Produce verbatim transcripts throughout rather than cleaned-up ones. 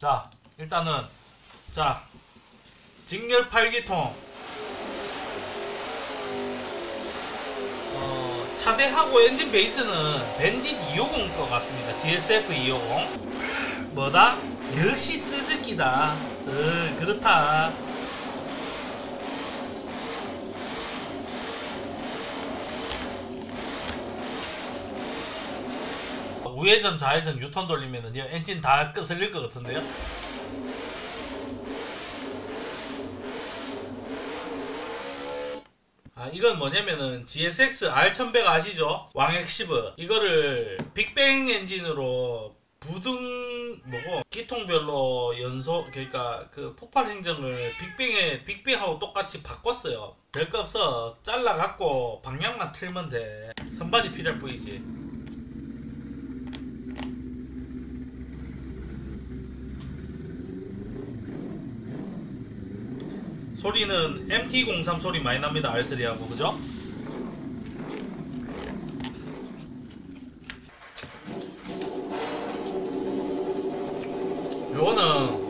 자, 일단은 자 직렬 팔 기통 어, 차대하고 엔진 베이스는 밴딧 이백오십 것 같습니다. 지에스에프 이백오십. 뭐다? 역시 스즈키다. 어, 그렇다. 우회전 좌회전 유턴 돌리면은 엔진 다 끄슬릴 것 같은데요. 아, 이건 뭐냐면은 지에스엑스 알 천백 아시죠? 왕엑시브 이거를 빅뱅 엔진으로 부등 뭐고 기통별로 연소 그러니까 그 폭발 행정을 빅뱅에 빅뱅하고 똑같이 바꿨어요. 별거 없어. 잘라갖고 방향만 틀면 돼. 선반이 필요할 뿐이지. 소리는 엠티 공삼 소리 많이 납니다. 알 쓰리하고 그죠? 요거는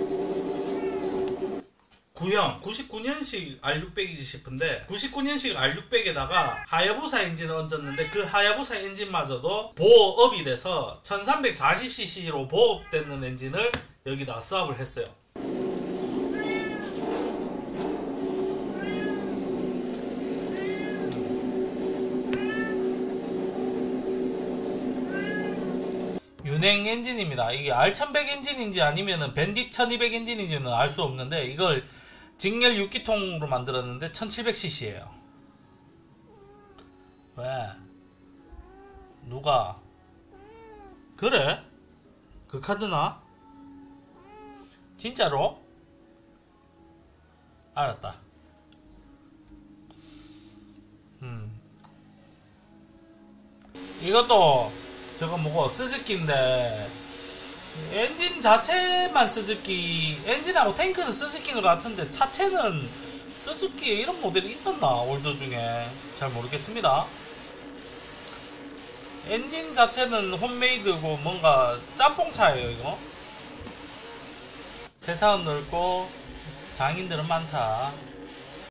구형 구십구 년식 알 육백이지 싶은데 구십구 년식 알 육백에다가 하야부사 엔진을 얹었는데 그 하야부사 엔진마저도 보업이 돼서 천삼백사십 씨씨로 보업되는 엔진을 여기다가 수압을 했어요. 윤행 엔진입니다. 이게 알 천백 엔진인지 아니면은 밴딧 천이백 엔진인지는 알 수 없는데 이걸 직렬 육 기통으로 만들었는데 천칠백 씨씨예요. 왜? 누가? 그래? 그 카드나? 진짜로? 알았다. 음. 이것도 저거 뭐고 스즈키인데 엔진 자체만 스즈키 엔진하고 탱크는 스즈키인 것 같은데 차체는 스즈키에 이런 모델이 있었나? 올드 중에 잘 모르겠습니다. 엔진 자체는 홈메이드고 뭔가 짬뽕차예요 이거. 세상은 넓고 장인들은 많다.